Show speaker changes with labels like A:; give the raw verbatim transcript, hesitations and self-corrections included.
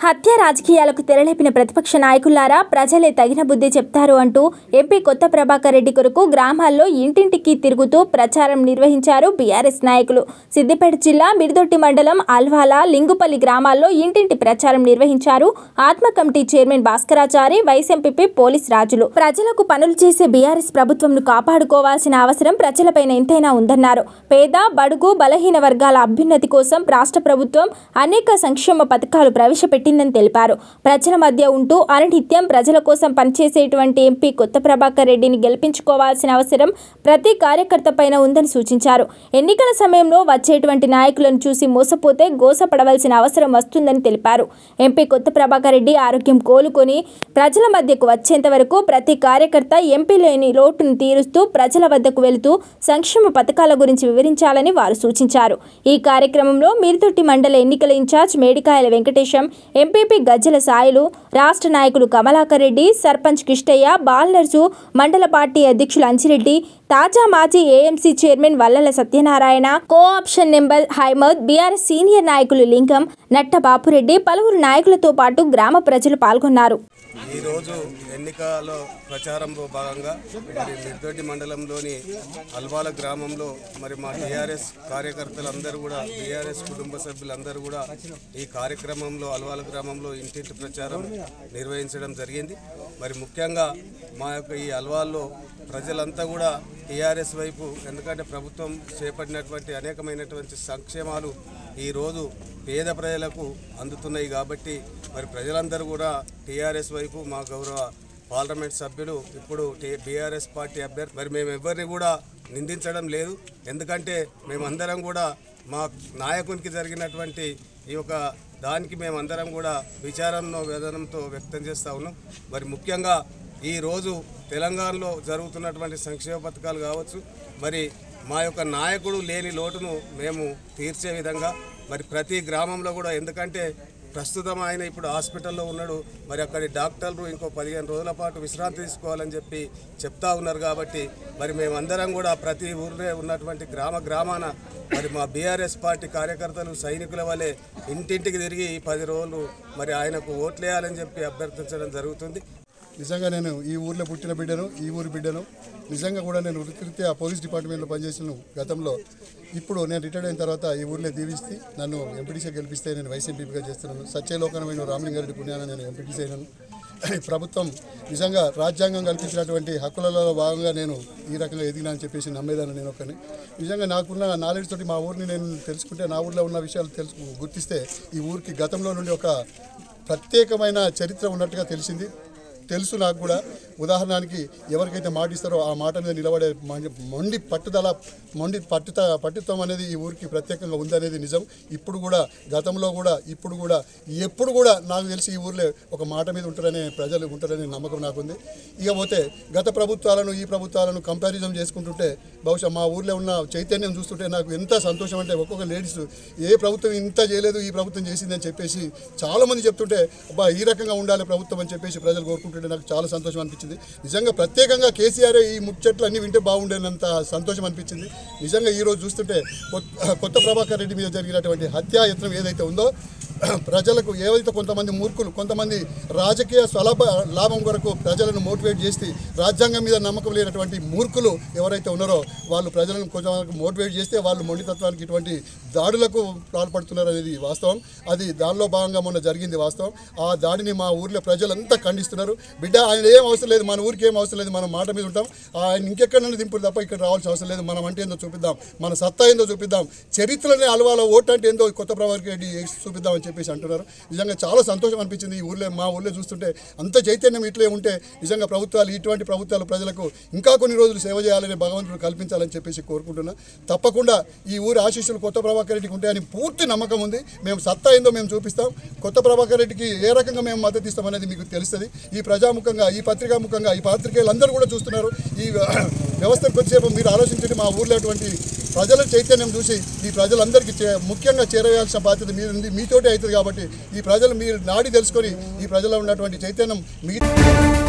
A: హత్య రాజకీయాలకు తెరలేపిన ప్రతిపక్ష నాయకులారా ప్రజలే తగిన బుద్ధి చెప్తారు అంటూ ఎంపీ కొత్త ప్రభాకర్ రెడ్డి కొరకు గ్రామాల్లో ఇంటింటికి తిరుగుతూ ప్రచారం నిర్వహించారు బీఆర్ఎస్ నాయకులు. సిద్దిపేట జిల్లా మిర్దొట్టి మండలం అల్వాల లింగుపల్లి గ్రామాల్లో ఇంటింటి ప్రచారం నిర్వహించారు ఆత్మ committee chairman Bhaskarachari, vice MP పోలీస్ రాజులు. ప్రజలకు పనులు చేసే బీఆర్ఎస్ ప్రభుత్వంను కాపాడుకోవాల్సిన అవసరం ప్రజలపైన ఎంతైనా ఉందన్నారు. పేద, బడుగు, బలహీన వర్గాల అభ్యున్నతి కోసం రాష్ట్ర ప్రభుత్వం అనేక సంక్షేమ పథకాలు ప్రవేశపెట్టింది తెలిపారు. ప్రజల మధ్య ఉంటూ అనిత్యం ప్రజల కోసం పనిచేసేటువంటి ఎంపీ కొత్త ప్రభాకర్ రెడ్డిని గెలిపించుకోవాల్సిన అవసరం ప్రతి కార్యకర్త పైన ఉందని సూచించారు. ఎన్నికల సమయంలో వచ్చేటువంటి నాయకులను చూసి మోసపోతే గోసపడవలసిన అవసరం వస్తుందని తెలిపారు. ఎంపీ కొత్త ప్రభాకర్ రెడ్డి ఆరోగ్యం కోలుకొని ప్రజల మధ్యకు వచ్చేంత వరకు ప్రతి కార్యకర్త ఎంపీ లేని లోటును తీరుస్తూ ప్రజల వద్దకు వెళుతూ సంక్షేమ పథకాల గురించి వివరించాలని వారు సూచించారు. ఈ కార్యక్రమంలో మిర్దొట్టి మండల ఎన్నికల ఇన్ఛార్జ్ మేడికాయల వెంకటేశం, ఎంపీపీ గజ్జల సాయిలు, రాష్ట్ర నాయకులు కమలాకర్ రెడ్డి, సర్పంచ్ కిష్టయ్య, బాలనర్సు, మండల పార్టీ అధ్యక్షులు అంచిరెడ్డి, తాజా మాజీ AMC chairman Vallala Satyanarayana, co-option member Haimad, BRS senior నాయకులు లింగం, నట్ట బాపురెడ్డి, పలువురు నాయకులతో పాటు గ్రామ ప్రజలు పాల్గొన్నారు.
B: ఈరోజు ఎన్నికల ప్రచారంలో భాగంగా మరి మిర్దొట్టి మండలంలోని అల్వాల గ్రామంలో మరి మా టీఆర్ఎస్ కార్యకర్తలందరూ కూడా టీఆర్ఎస్ కుటుంబ సభ్యులందరూ కూడా ఈ కార్యక్రమంలో అల్వాల గ్రామంలో ఇంటింటి ప్రచారం నిర్వహించడం జరిగింది. మరి ముఖ్యంగా మా యొక్క ఈ అల్వాల్లో ప్రజలంతా కూడా టీఆర్ఎస్ వైపు, ఎందుకంటే ప్రభుత్వం చేపట్టినటువంటి అనేకమైనటువంటి సంక్షేమాలు ఈరోజు పేద ప్రజలకు అందుతున్నాయి కాబట్టి మరి ప్రజలందరూ కూడా టీఆర్ఎస్ వైపు మా గౌరవ పార్లమెంట్ సభ్యులు ఇప్పుడు బీఆర్ఎస్ పార్టీ అభ్యర్థి మరి మేము ఎవరిని కూడా నిందించడం లేదు. ఎందుకంటే మేమందరం కూడా మా నాయకునికి జరిగినటువంటి ఈ యొక్క దానికి మేమందరం కూడా విచారంలో వేదనంతో వ్యక్తం చేస్తూ ఉన్నాం. మరి ముఖ్యంగా ఈరోజు తెలంగాణలో జరుగుతున్నటువంటి సంక్షేమ పథకాలు కావచ్చు, మరి మా యొక్క నాయకుడు లేని లోటును మేము తీర్చే విధంగా మరి ప్రతి గ్రామంలో కూడా, ఎందుకంటే ప్రస్తుతం ఆయన ఇప్పుడు హాస్పిటల్లో ఉన్నాడు, మరి అక్కడి డాక్టర్లు ఇంకో పదిహేను రోజుల పాటు విశ్రాంతి తీసుకోవాలని చెప్పి చెప్తా ఉన్నారు. కాబట్టి మరి మేమందరం కూడా ప్రతి ఊరిలో ఉన్నటువంటి గ్రామ గ్రామాన మరి మా బీఆర్ఎస్ పార్టీ కార్యకర్తలు సైనికుల వలె ఇంటింటికి తిరిగి పది రోజులు మరి ఆయనకు ఓట్లేయాలని చెప్పి అభ్యర్థించడం జరుగుతుంది.
C: నిజంగా నేను ఈ ఊర్లో పుట్టిన బిడ్డను, ఈ ఊరి బిడ్డను. నిజంగా కూడా నేను వృత్తిరీత్యా పోలీస్ డిపార్ట్మెంట్లో పనిచేసిన గతంలో. ఇప్పుడు నేను రిటైర్డ్ అయిన తర్వాత ఈ ఊర్లో దీవిస్తే నన్ను ఎంపీటీసీ గెలిపిస్తే నేను వైస్ ఎంపీగా చేస్తున్నాను. సత్యలోకనమైన రామలింగారెడ్డి పుణ్యాన నేను ఎంపీటీసీ అయినాను. ప్రభుత్వం నిజంగా రాజ్యాంగం కల్పించినటువంటి హక్కులలో భాగంగా నేను ఈ రకంగా ఎదిగినా అని చెప్పేసి నమ్మేదాన్ని నేను ఒకని. నిజంగా నాకున్న నాలెడ్జ్ తోటి మా ఊరిని నేను తెలుసుకుంటే, నా ఊరిలో ఉన్న విషయాలు తెలుసు గుర్తిస్తే ఈ ఊరికి గతంలో నుండి ఒక ప్రత్యేకమైన చరిత్ర ఉన్నట్టుగా తెలిసింది తెలుసు నాకు కూడా. ఉదాహరణకి ఎవరికైతే మాట ఇస్తారో ఆ మాట మీద నిలబడే మొండి పట్టుదల, మొండి పట్టుత పట్టుత్వం అనేది ఈ ఊరికి ప్రత్యేకంగా ఉందనేది నిజం. ఇప్పుడు కూడా, గతంలో కూడా, ఇప్పుడు కూడా, ఎప్పుడు కూడా నాకు తెలిసి ఈ ఊర్లో ఒక మాట మీద ఉంటారనే ప్రజలు ఉంటారనే నమ్మకం నాకుంది. ఇకపోతే గత ప్రభుత్వాలను ఈ ప్రభుత్వాలను కంపారిజన్ చేసుకుంటుంటే బహుశా మా ఊర్లో ఉన్న చైతన్యం చూస్తుంటే నాకు ఎంత సంతోషం అంటే, ఒక్కొక్క లేడీస్ ఏ ప్రభుత్వం ఇంత చేయలేదు ఈ ప్రభుత్వం చేసిందని చెప్పేసి చాలామంది చెప్తుంటే, అబ్బా ఈ రకంగా ఉండాలి ప్రభుత్వం అని చెప్పేసి ప్రజలు కోరుకుంటుంటే నాకు చాలా సంతోషం అనిపించింది. నిజంగా ప్రత్యేకంగా కేసీఆర్ ఈ ముచ్చట్లు అన్నీ వింటే బాగుండేనంత సంతోషం అనిపించింది. నిజంగా ఈరోజు చూస్తుంటే కొత్త ప్రభాకర్ రెడ్డి మీద జరిగినటువంటి హత్యాయత్నం ఏదైతే ఉందో, ప్రజలకు ఏవైతే కొంతమంది మూర్ఖులు, కొంతమంది రాజకీయ స్వలాభ లాభం కొరకు ప్రజలను మోటివేట్ చేసి రాజ్యాంగం మీద నమ్మకం లేనటువంటి మూర్ఖులు ఎవరైతే ఉన్నారో వాళ్ళు ప్రజలను కొంచెం మోటివేట్ చేస్తే వాళ్ళు మొండితత్వానికి ఇటువంటి దాడులకు పాల్పడుతున్నారు అనేది వాస్తవం. అది దానిలో భాగంగా మొన్న జరిగింది వాస్తవం. ఆ దాడిని మా ఊర్లో ప్రజలంతా ఖండిస్తున్నారు. బిడ్డ ఆయన ఏం అవసరం లేదు, మన ఊరికి ఏం అవసరం లేదు, మనం మాట మీద ఉంటాం, ఆయన ఇంకెక్కడైనా దింపుడు తప్ప ఇక్కడ రావాల్సిన అవసరం లేదు, మనం అంటే ఏందో చూపిద్దాం, మన సత్తా ఏందో చూపిద్దాం, చరిత్రనే అలవాలో ఓటు అంటే ఏందో కొత్త ప్రభాకర్ రెడ్డి చూపిద్దామని చెప్పేసి అంటున్నారు. నిజంగా చాలా సంతోషం అనిపించింది. ఈ ఊర్లో, మా ఊర్లో చూస్తుంటే అంత చైతన్యం ఇట్లే ఉంటే నిజంగా ప్రభుత్వాలు, ఇటువంటి ప్రభుత్వాలు ప్రజలకు ఇంకా కొన్ని రోజులు సేవ చేయాలని భగవంతుడు కల్పించాలని చెప్పేసి కోరుకుంటున్నా. తప్పకుండా ఈ ఊరి ఆశీస్సులు కొత్త ప్రభాకర్ రెడ్డికి ఉంటాయని పూర్తి నమ్మకం ఉంది. మేము సత్తా ఏందో మేము చూపిస్తాం. కొత్త ప్రభాకర్ రెడ్డికి ఏ రకంగా మేము మద్దతు ఇస్తాం అనేది మీకు తెలుస్తుంది. ఈ ప్రజాముఖంగా, ఈ పత్రికాముఖంగా, ఈ పాత్రికేయులు అందరూ కూడా చూస్తున్నారు. ఈ వ్యవస్థను కొద్దిసేపు మీరు ఆలోచించండి. మా ఊర్లో అటువంటి ప్రజల చైతన్యం చూసి ఈ ప్రజలందరికీ ముఖ్యంగా చేరవేయాల్సిన బాధ్యత మీరుంది, మీతోటే అవుతుంది. కాబట్టి ఈ ప్రజలు మీరు నాడి తెలుసుకొని ఈ ప్రజల్లో ఉన్నటువంటి చైతన్యం మీ